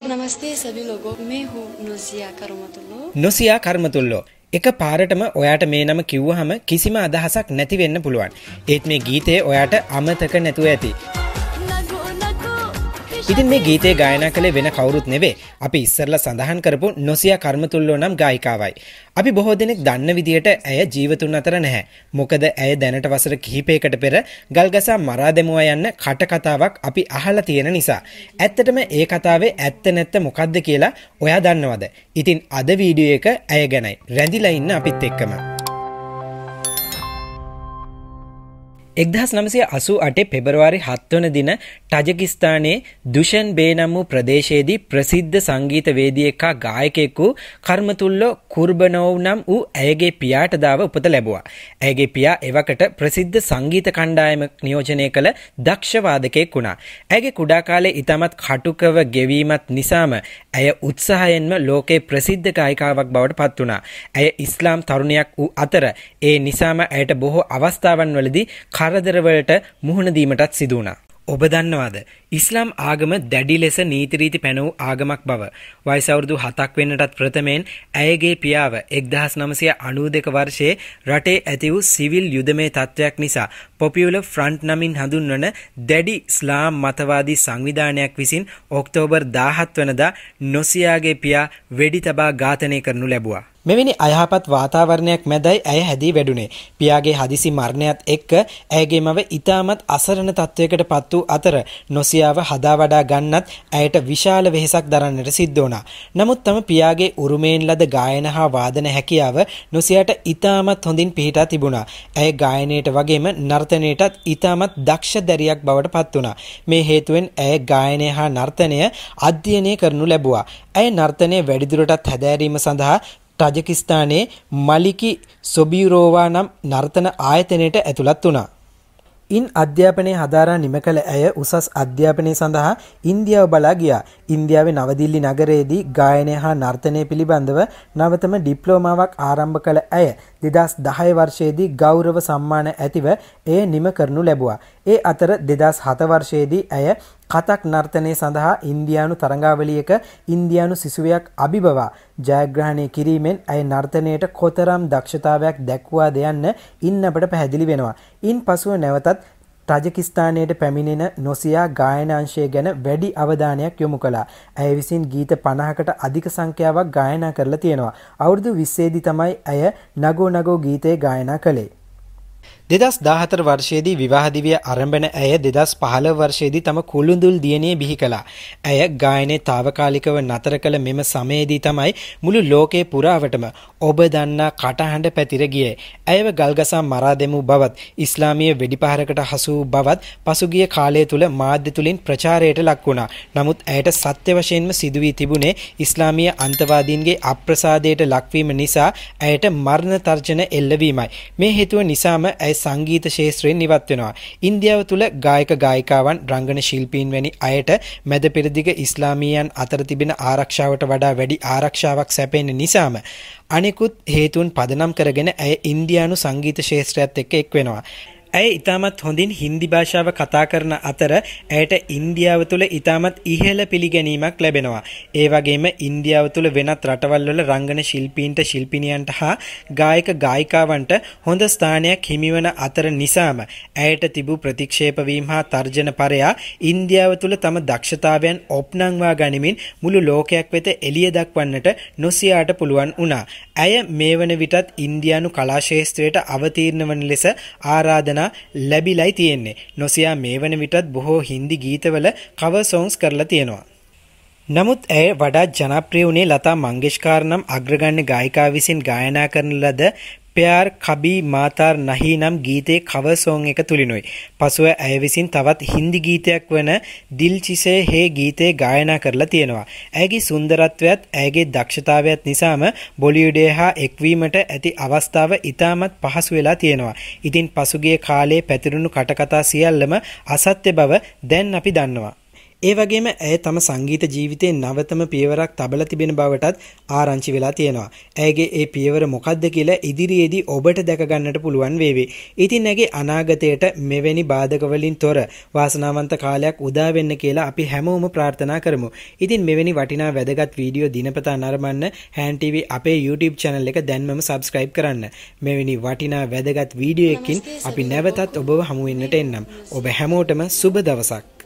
नमस्ते सभी लोगों, मैं हूँ नोसिया करमतुल्लो. නොසියා කර්මතුල්ලෝ එක පාරටම ඔයාට මේ නම කිව්වහම කිසිම අදහසක් නැති වෙන්න පුළුවන්. ඒත් මේ ගීතේ ඔයාට අමතක නැතුව ඇති. ඉතින් මේ ගීතේ ගායනා කළේ වෙන කවුරුත් නෙවෙයි. අපි ඉස්සරලා සඳහන් කරපු නොසියා කර්මතුල්ලෝ නම් ගායිකාවයි. අපි බොහෝ දෙනෙක් දන්න විදියට ඇය ජීවතුන් අතර නැහැ. මොකද ඇය දැනට වසර කිහිපයකට පෙර ගල්ගසා මරා දැමුවා යන්න කටකතාවක් අපි අහලා තියෙන නිසා. ඇත්තටම ඒ කතාවේ ඇත්ත නැත්ත මොකද්ද කියලා ඔයා දන්නවද? ඉතින් අද වීඩියෝ එක ඇය ගැනයි. රැඳිලා ඉන්න අපිත් එක්කම. 1988 පෙබරවාරි 7 වන දින ටජකිස්තානයේ දුෂන්බේ නම් වූ ප්‍රදේශයේදී ප්‍රසිද්ධ සංගීත වේදිකයෙක් හා ගායකයෙකු කර්මතුල්ලෝ කුර්බනෝව් නම් වූ ඇයගේ පියාට දාව උපත ලැබුවා. ඇයගේ පියා එවකට ප්‍රසිද්ධ සංගීත කණ්ඩායමක් නියෝජනය කළ දක්ෂ වාදකයෙක් වුණා. ඇයගේ කුඩා කාලයේ ඉතාමත් කටුකව ගෙවීමත් නිසාම ඇය උත්සාහයෙන්ම ලෝකේ ප්‍රසිද්ධ ගායිකාවක් බවට පත් වුණා. ඇය ඉස්ලාම් තරුණියක් වූ අතර ඒ නිසාම ඇයට බොහෝ අවස්ථාවන් වලදී කරදරවලට මුහුණ දීමටත් සිදු වුණා. ඔබ දන්නවද? ඉස්ලාම් ආගම දැඩි ලෙස නීති රීති පැන වූ ආගමක් බව. වයස අවුරුදු 7ක් වෙන්නටත් ප්‍රථමයෙන් ඇයගේ පියාව 1992 වර්ෂයේ රටේ ඇති වූ සිවිල් යුදමය තත්ත්වයක් නිසා පොපියුලර් ෆ්‍රන්ට් නමින් හඳුන්වන දැඩි ඉස්ලාම් මතවාදී සංවිධානයක් විසින් ඔක්තෝබර් 17 වනදා නොසියාගේ පියා වෙඩි තබා ඝාතනය කරනු ලැබුවා. මෙවැනි අයහපත් වාතාවරණයක් මැදයි ඇය හැදී වැඩුණේ. පියාගේ හදිසි මරණයත් එක්ක ඇයගේ මව ඉතාමත් අසරණ තත්වයකට පත් වූ අතර නොසියාව හදා වඩා ගන්නත් ඇයට විශාල වෙහෙසක් දරන්නට සිද්ධ වුණා. නමුත් තම පියාගේ උරුමයෙන් ලද ගායන හා වාදන හැකියාව නොසියාට ඉතාමත් හොඳින් පිහිටා තිබුණා. ඇය ගායනයට වගේම නර්තනයටත් ඉතාමත් දක්ෂ දැරියක් බවට පත් වුණා. මේ හේතුවෙන් ඇය ගායනය හා නර්තනය අධ්‍යයනය කරනු ලැබුවා. ඇය නර්තනය වැඩිදුරටත් හැදෑරීම සඳහා ටජකිස්තානයේ මලිකි සොබියුරෝවා නම් නර්තන ආයතනයට ඇතුළත් වුණා. ඉන් අධ්‍යාපනය හදාරා නිම කළ ඇය උසස් අධ්‍යාපනය සඳහා ඉන්දියාව බලා ගියා. ඉන්දියාවේ නවදිල්ලි නගරයේදී ගායනය හා නර්තනය පිළිබඳව නවතම ඩිප්ලෝමාවක් ආරම්භ කළ ඇය 2010 වර්ෂයේදී ගෞරව සම්මාන ඇතිව එය නිම කරනු ලැබුවා. ඒ අතර 2007 වර්ෂයේදී ඇය කතක් නර්තනය සඳහා ඉන්දියානු තරඟාවලියක ඉන්දියානු සිසුවෙක් අභිබවා ජයග්‍රහණය කිරීමෙන් ඇය නර්තනයට කොතරම් දක්ෂතාවයක් දැක්වාද යන්න ඉන් අපට පැහැදිලි වෙනවා. ඉන් පසුව නැවතත් ටජකිස්තානයට පැමිණෙන නොසියා ගායන අංශය ගැන වැඩි අවධානයක් යොමු කළා. ඇය විසින් ගීත 50කට අධික සංඛ්‍යාවක් ගායනා කරලා තියෙනවා. අවුරුදු 20 දී තමයි ඇය නගෝ නගෝ ගීතය ගායනා කළේ. 2014 වර්ෂයේදී විවාහ දිවිය ආරම්භන ඇය 2015 වර්ෂයේදී තම කුළුඳුල් දියණිය බිහි කළා. ඇය ගායනයේ తాවකාලිකව නතර කළ මෙම සමයේදී තමයි මුළු ලෝකේ පුරාවටම ඔබ දන්නා කටහඬ පැතිර ගියේ. ඇයව ගල්ගසා මරා දැමූ බවත් ඉස්ලාමීය වෙඩිපහරකට හසු වූ බවත් පසුගිය කාලය තුල මාධ්‍ය තුලින් ප්‍රචාරයට ලක් වුණා. නමුත් ඇයට සත්‍ය වශයෙන්ම සිදු වී තිබුණේ ඉස්ලාමීය අන්තවාදීන්ගේ අප්‍රසාදයට ලක්වීම නිසා ඇයට මරණ තර්ජන එල්ලවීමයි. මේ හේතුව නිසාම ඇය සංගීත ශාස්ත්‍රයෙන් ඉවත් වෙනවා. ඉන්දියාව තුල ගායක ගායිකාවන් රංගන ශිල්පීන් වැනි අයට මැද පෙරදිග ඉස්ලාමීයන් අතර තිබෙන ආරක්ෂාවට වඩා වැඩි ආරක්ෂාවක් සැපෙන නිසාම අනෙකුත් හේතුන් පදනම් කරගෙන ඇය ඉන්දියානු සංගීත ශාස්ත්‍රයත් එක්ක එක් වෙනවා. ඇය ඉතාමත් හොඳින් හින්දි භාෂාව කතා කරන අතර ඇයට ඉන්දියාව තුළ ඉතාමත් ඉහළ පිළිගැනීමක් ලැබෙනවා. ඒ වගේම ඉන්දියාව තුළ වෙනත් රටවල් වල රංගන ශිල්පීන්ට ශිල්පිනියන්ට හා ගායක ගායිකාවන්ට හොඳ ස්ථානයක් හිමිවන අතර නිසාම ඇයට තිබූ ප්‍රතික්ෂේප වීම හා තර්ජන පරයා ඉන්දියාව තුළ තම දක්ෂතාවයන් ඔප්නංවා ගනිමින් මුළු ලෝකයක් වෙත එළිය දක්වන්නට නොසියාට පුළුවන් වුණා. ඇය මේ වන විටත් ඉන්දියානු කලා ශාස්ත්‍රයට අවතීර්ණ වන ලෙස ආරාධනා ලැබිලයි තියෙන්නේ. නොසියා මේ වන විටත් බොහෝ හින්දි ගීතවල කවර් සොන්ග්ස් කරලා තියෙනවා. නමුත් ඇය වඩාත් ජනප්‍රිය වුණේ ලතා මංගেশකර් නම් අග්‍රගණ්‍ය ගායිකාව විසින් ගායනා කරන ලද प्यार कभी मातार नहीं නම් ගීතයේ කවර් සොන් එක තුලිනුයි. පසුව ඇය විසින් තවත් හින්දි ගීතයක් වන දිල් චිසේ හේ ගීතේ ගායනා කරලා තියෙනවා. ඇයගේ සුන්දරත්වයත් ඇයගේ දක්ෂතාවයත් නිසාම බොලිවුඩයේ හා එක්වීමට ඇති අවස්ථාව ඉතාමත් පහසු වෙලා තියෙනවා. ඉතින් පසුගිය කාලයේ පැතිරුණු කටකතා සියල්ලම අසත්‍ය බව දැන් අපි දන්නවා. ඒ වගේම ඇය තම සංගීත ජීවිතයේ නවතම පියවරක් තබලා තිබෙන බවටත් ආරංචි වෙලා තියෙනවා. ඇයගේ ඒ පියවර මොකක්ද කියලා ඉදිරියේදී ඔබට දැක ගන්නට පුළුවන් වේවි. ඉතින් ඇගේ අනාගතයට මෙවැනි බාධක වලින් තොර වාසනාවන්ත කාලයක් උදා වෙන්න කියලා අපි හැමෝම ප්‍රාර්ථනා කරමු. ඉතින් මෙවැනි වටිනා වැදගත් වීඩියෝ දිනපතා නරඹන්න HAN TV අපේ YouTube channel එක දැන්මම subscribe කරන්න. මෙවැනි වටිනා වැදගත් වීඩියෝ එකකින් අපි නැවතත් ඔබව හමු වෙන්නට එන්නම්. ඔබ හැමෝටම සුබ දවසක්.